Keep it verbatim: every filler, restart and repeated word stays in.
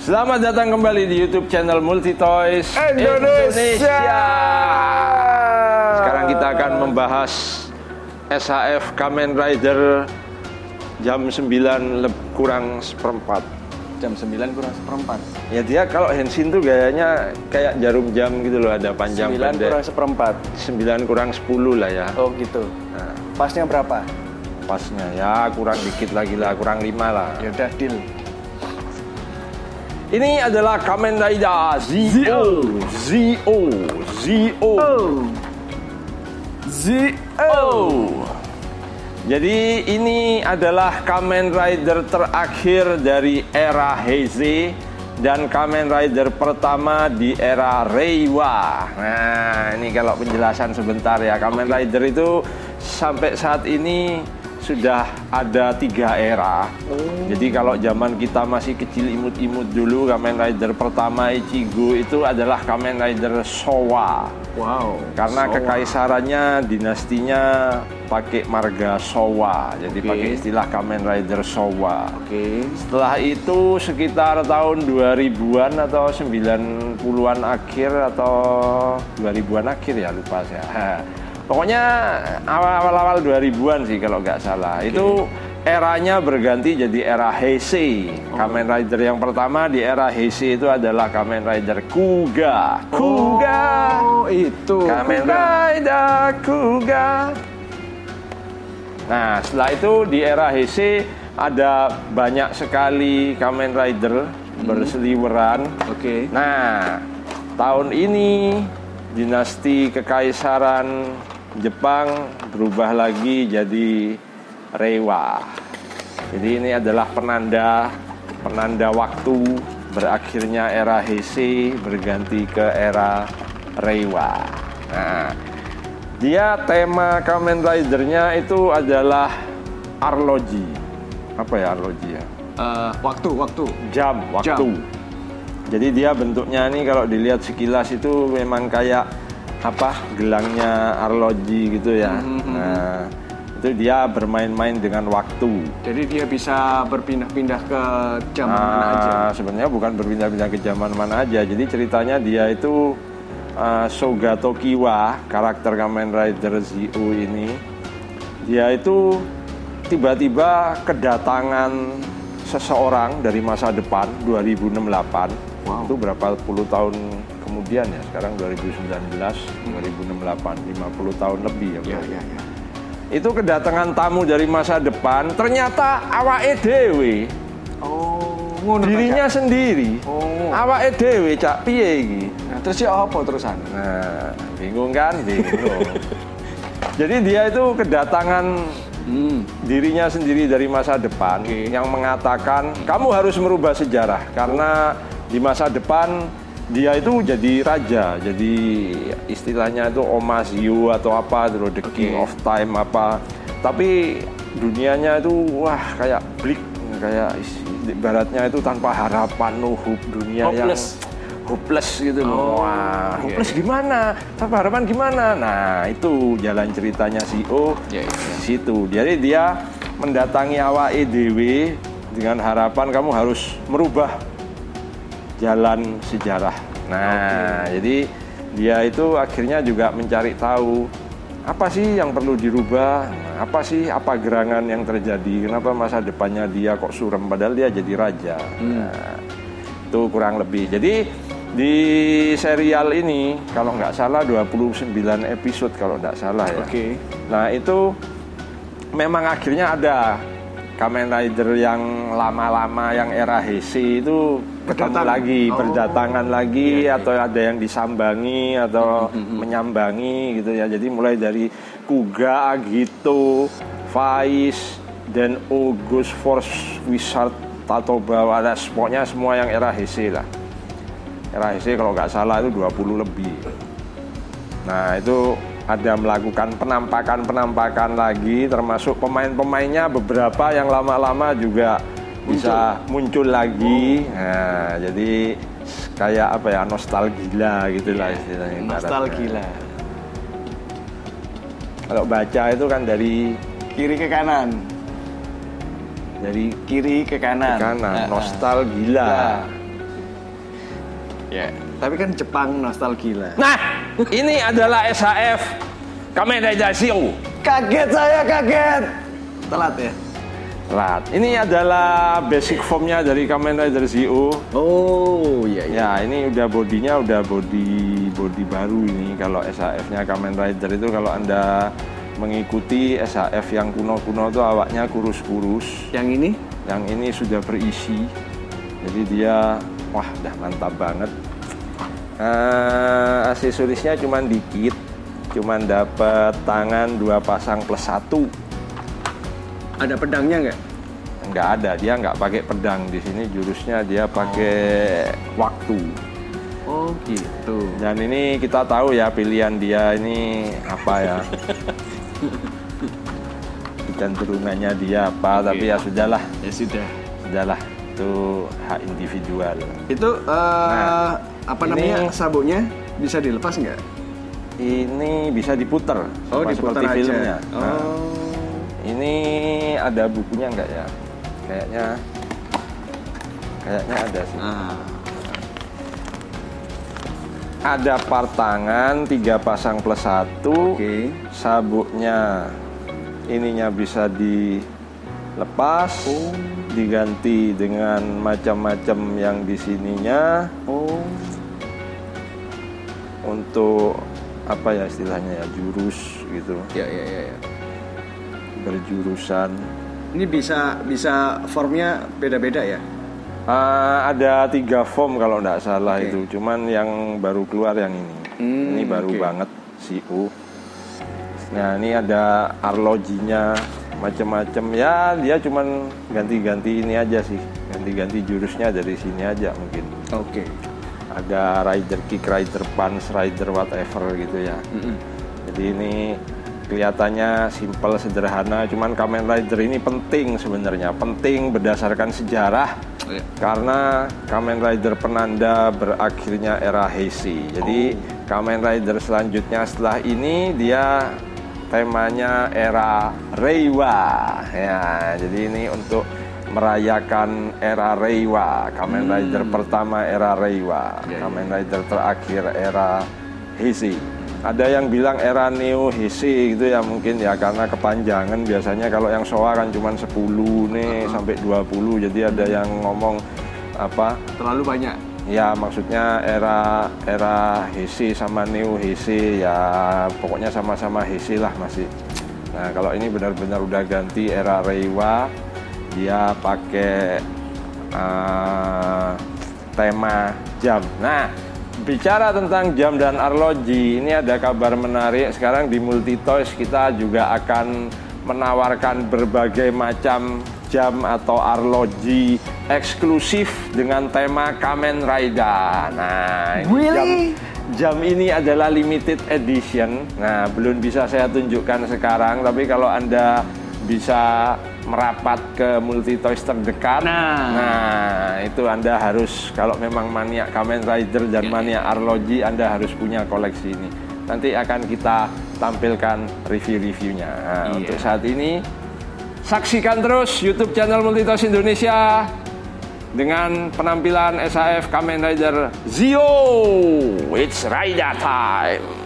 Selamat datang kembali di YouTube channel Multitoys Indonesia. Indonesia. Sekarang kita akan membahas S H F Kamen Rider jam sembilan kurang seperempat. Jam sembilan kurang seperempat. Ya dia kalau Henshin tuh gayanya kayak jarum jam gitu loh, ada panjang sembilan pendek. kurang seperempat. sembilan kurang sepuluh lah ya. Oh gitu. Nah, pasnya berapa? Pasnya ya kurang dikit lagi lah, kurang lima lah. Ya udah deal. Ini adalah Kamen Rider Zi-O. Zi-O. Zi-O. Zi-O. Jadi ini adalah Kamen Rider terakhir dari era Heisei dan Kamen Rider pertama di era Reiwa. Nah, ini kalau penjelasan sebentar ya. Kamen Rider itu sampai saat ini sudah ada tiga era. Oh. Jadi kalau zaman kita masih kecil imut-imut dulu, Kamen Rider pertama Ichigo itu adalah Kamen Rider Showa. Wow. Karena Showa. Kekaisarannya, dinastinya pakai marga Showa. Jadi okay. pakai istilah Kamen Rider Showa. Oke. Okay. Setelah itu sekitar tahun dua ribuan atau sembilan puluhan akhir atau dua ribuan akhir ya, lupa saya. Pokoknya awal-awal dua ribuan sih kalau nggak salah. Okay. Itu eranya berganti jadi era Heisei. Oh. Kamen Rider yang pertama di era Heisei itu adalah Kamen Rider Kuga. Kuga. Oh, itu. Kamen Rider Kuga. Nah, setelah itu di era Heisei ada banyak sekali Kamen Rider hmm. berseliweran. Oke. Okay. Nah, tahun ini dinasti kekaisaran Jepang berubah lagi jadi Reiwa. Jadi ini adalah penanda penanda waktu berakhirnya era Heisei berganti ke era Reiwa. Nah, dia tema Kamen Rider-nya itu adalah arloji. Apa ya arloji ya? Uh, waktu, waktu. Jam, waktu. Jam. Jadi dia bentuknya nih kalau dilihat sekilas itu memang kayak apa gelangnya arloji gitu ya. Mm-hmm. Nah, itu dia bermain-main dengan waktu. Jadi dia bisa berpindah-pindah ke zaman nah, mana aja? Sebenarnya bukan berpindah-pindah ke zaman mana aja. Jadi ceritanya dia itu uh, Soga Tokiwa, karakter Kamen Rider Zi-O ini, dia itu tiba-tiba kedatangan seseorang dari masa depan dua ribu enam puluh delapan. Wow. Itu berapa puluh tahun kemudian ya, sekarang dua ribu sembilan belas, dua ribu enam puluh delapan, lima puluh tahun lebih ya, ya, ya, ya. Itu kedatangan tamu dari masa depan, ternyata awake dhewe. Oh, dirinya Cak. sendiri. Oh. Awake dhewe cak piye iki? Nah, terus ya apa terusan? Nah, bingung kan? Bingung. Jadi dia itu kedatangan Hmm. dirinya sendiri dari masa depan okay. yang mengatakan kamu harus merubah sejarah karena di masa depan dia itu jadi raja, jadi istilahnya itu Omasyu atau apa, the okay. king of time apa. Tapi dunianya itu wah kayak bleak, kayak ibaratnya itu tanpa harapan, no hope, dunia hopeless. yang hopeless gitu loh. Oh, wah, okay. hopeless gimana? Tanpa harapan gimana? Nah, itu jalan ceritanya Zi-O yeah, yeah. di situ. Jadi dia mendatangi awake dhewe dengan harapan kamu harus merubah jalan sejarah. Nah, okay. jadi dia itu akhirnya juga mencari tahu apa sih yang perlu dirubah, nah, apa sih apa gerangan yang terjadi, kenapa masa depannya dia kok suram padahal dia jadi raja. Hmm. Nah, itu kurang lebih. Jadi di serial ini kalau nggak salah dua puluh sembilan episode kalau nggak salah ya. Oke. Okay. Nah itu memang akhirnya ada Kamen Rider yang lama-lama yang era Heisei itu bertemu lagi, oh. berdatangan lagi yeah, atau yeah. ada yang disambangi atau mm-hmm. menyambangi gitu ya. Jadi mulai dari Kuga, Agito, Faiz, dan August Force Wizard Tatoba, ada pokoknya semua yang era Heisei lah. Era Heisei kalau nggak salah itu dua puluh lebih. Nah itu ada melakukan penampakan-penampakan lagi, termasuk pemain-pemainnya beberapa yang lama-lama juga bisa muncul, muncul lagi. Nah jadi kayak apa ya, nostalgia gitulah istilahnya. Nostalgia. Kalau baca itu kan dari kiri ke kanan. Dari kiri ke kanan, ke kanan, nostalgia. Ya. Tapi kan Jepang nostalgia. Nah, ini adalah S H F Kamen Rider Zio. Kaget saya, kaget. Telat ya? Telat. Ini adalah basic formnya dari Kamen Rider Zio. Oh, iya iya. Ya, ini udah bodinya udah body body baru ini. Kalau S H F-nya Kamen Rider itu kalau Anda mengikuti S H F yang kuno-kuno itu awaknya kurus-kurus. Yang ini? Yang ini sudah berisi. Jadi dia wah, udah mantap banget. Uh, aksesorisnya cuma dikit, cuma dapat tangan dua pasang plus satu. Ada pedangnya nggak? Nggak ada, dia nggak pakai pedang di sini. Jurusnya dia pakai oh. waktu. Oh gitu. Dan ini kita tahu ya pilihan dia ini apa ya? Kecenderungannya dia apa? Okay. Tapi ya sudahlah. Ya sudah. Sudahlah. Itu hak individual. Itu uh, nah, apa ini, namanya sabuknya bisa dilepas nggak? Ini bisa diputer. Oh, diputer seperti aja. filmnya. Oh. Nah, ini ada bukunya nggak ya? Kayaknya, kayaknya ada sih. Ah. Ada part tangan tiga pasang plus satu. Okay. Sabuknya, ininya bisa dilepas. Oh. Diganti dengan macam-macam yang di sininya. Oh. Untuk apa ya istilahnya ya, jurus gitu. Ya ya ya. ya. Berjurusan. Ini bisa bisa formnya beda-beda ya? Uh, ada tiga form kalau nggak salah okay. itu. Cuman yang baru keluar yang ini. Hmm, ini baru okay. banget C U. Nah ini ada arlojinya. Macam-macam ya, dia cuman ganti-ganti ini aja sih, ganti-ganti jurusnya dari sini aja mungkin. Oke. Okay. Ada rider kick, rider punch, rider whatever gitu ya. Mm-hmm. Jadi ini kelihatannya simple, sederhana, cuman Kamen Rider ini penting sebenarnya, penting berdasarkan sejarah. Oh, iya. Karena Kamen Rider penanda berakhirnya era Heisei. Jadi oh. Kamen Rider selanjutnya setelah ini dia temanya era Reiwa ya, jadi ini untuk merayakan era Reiwa. Kamen Rider hmm. pertama era Reiwa, ya, Kamen Rider terakhir era Heisei. Ada yang bilang era Neo Heisei gitu ya, mungkin ya karena kepanjangan. Biasanya kalau yang Showa kan cuma sepuluh nih uh-huh. sampai dua puluh, jadi ada yang ngomong apa terlalu banyak. Ya maksudnya era era Heisei sama Neo Heisei ya, pokoknya sama-sama Heisei lah masih. Nah kalau ini benar-benar udah ganti era Reiwa, dia pakai uh, tema jam. Nah bicara tentang jam dan arloji, ini ada kabar menarik. Sekarang di Multitoys kita juga akan menawarkan berbagai macam jam atau arloji eksklusif dengan tema Kamen Rider. Nah, ini really? jam, jam ini adalah limited edition. Nah, belum bisa saya tunjukkan sekarang, tapi kalau Anda bisa merapat ke Multitoys terdekat, nah, nah itu Anda harus, kalau memang maniak Kamen Rider dan maniak arloji, Anda harus punya koleksi ini. Nanti akan kita tampilkan review-reviewnya. Nah, iya. Untuk saat ini saksikan terus YouTube channel Multitoys Indonesia dengan penampilan S H F Kamen Rider Zio. It's Rider time.